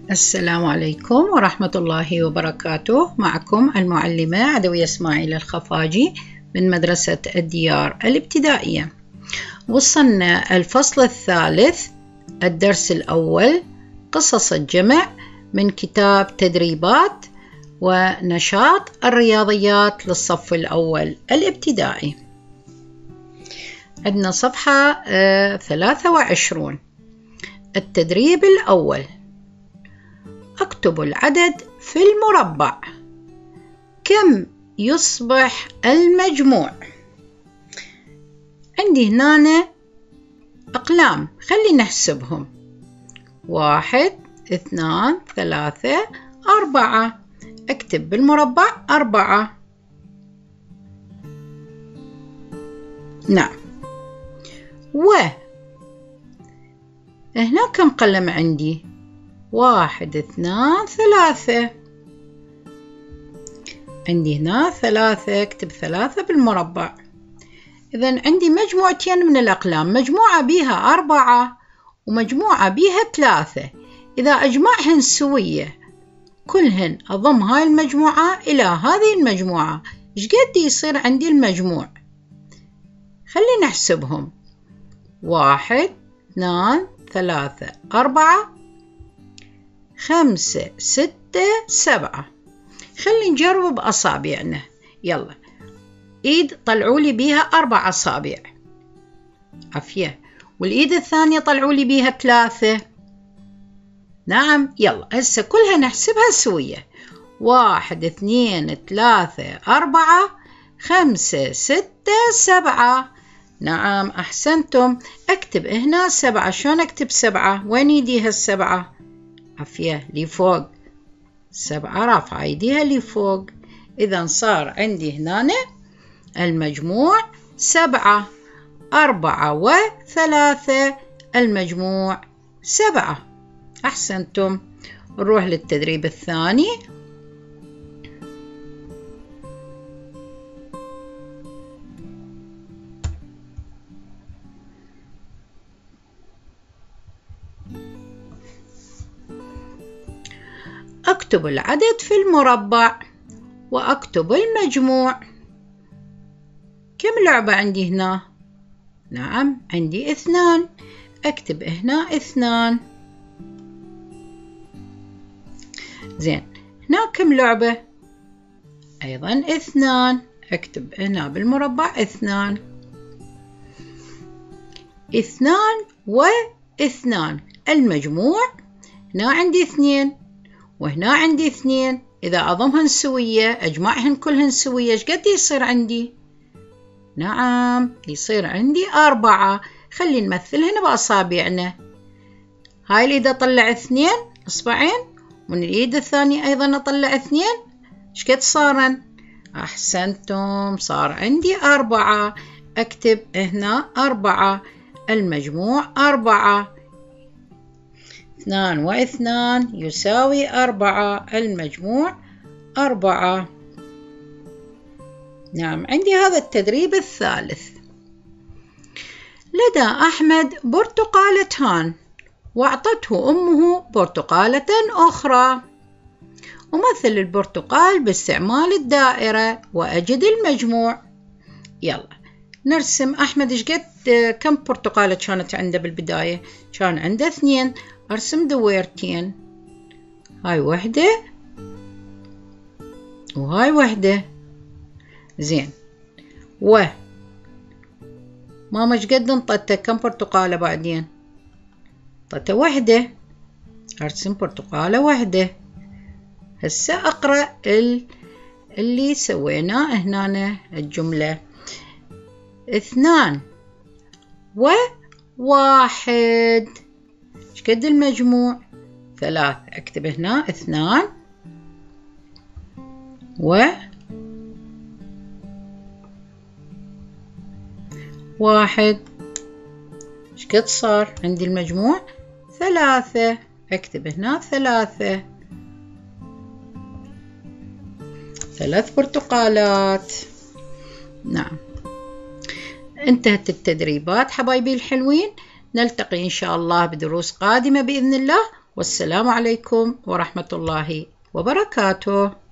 السلام عليكم ورحمة الله وبركاته. معكم المعلمة عدوية إسماعيل الخفاجي من مدرسة الديار الابتدائية. وصلنا الفصل الثالث الدرس الأول، قصص الجمع من كتاب تدريبات ونشاط الرياضيات للصف الأول الابتدائي. عندنا صفحة 23. التدريب الأول: اكتب العدد في المربع. كم يصبح المجموع؟ عندي هنا أقلام، خلي نحسبهم: 1 2 3 4. اكتب بالمربع 4. نعم. هنا كم قلم عندي؟ 1 2 3. عندي هنا 3، اكتب 3 بالمربع. إذن عندي مجموعتين من الأقلام، مجموعة بيها 4 ومجموعة بيها 3. إذا أجمعهن سوية كلهن أضم هاي المجموعة إلى هذه المجموعة، إيش قد يصير عندي المجموع؟ خلينا نحسبهم: 1 2 3 4 5 6 7. خلي نجرب بأصابعنا. يلا، إيد طلعوا لي بيها 4 أصابع، عافية، والإيد الثانية طلعوا لي بيها 3. نعم. يلا هسه كلها نحسبها سوية: 1 2 3 4 5 6 7. نعم، أحسنتم. أكتب هنا 7. شلون أكتب 7؟ وين يديها 7؟ عافية، لي فوق. 7 رافعة ايديها لي فوق. إذا صار عندي هنا المجموع 7. 4 و3 المجموع 7. أحسنتم. نروح للتدريب الثاني. أكتب العدد في المربع وأكتب المجموع. كم لعبة عندي هنا؟ نعم، عندي 2. أكتب هنا 2. زين، هنا كم لعبة؟ أيضا 2. أكتب هنا بالمربع 2. 2 و2 المجموع. هنا عندي 2 وهنا عندي 2. إذا أضمهن سوية، أجمعهن كلهن سوية، إيش قد يصير عندي؟ نعم، يصير عندي 4. خلي نمثلهن بأصابعنا. هاي الإيد أطلع 2 إصبعين، ومن الإيد الثانية أيضا أطلع 2. إيش قد صارن؟ أحسنتم، صار عندي 4. أكتب هنا 4 المجموع 4. 2 و2 يساوي 4 المجموع 4. نعم، عندي هذا التدريب الثالث. لدى أحمد برتقالتان وأعطته أمه برتقالة أخرى. أمثل البرتقال باستعمال الدائرة وأجد المجموع. يلا نرسم أحمد. إيش قد كم برتقالة كانت عنده بالبداية؟ كان عنده 2. أرسم دويرتين، هاي 1 وهاي 1. زين، ماما إيش قد انطته؟ كم برتقالة بعدين؟ انطته 1. أرسم برتقالة 1. هسه أقرأ اللي سويناه هنا الجملة: 2 و1. إيش قد المجموع؟ 3. أكتب هنا 2 و1. إيش قد صار عندي المجموع؟ 3. أكتب هنا 3. 3 برتقالات. نعم، انتهت التدريبات حبايبي الحلوين. نلتقي إن شاء الله بدروس قادمة بإذن الله. والسلام عليكم ورحمة الله وبركاته.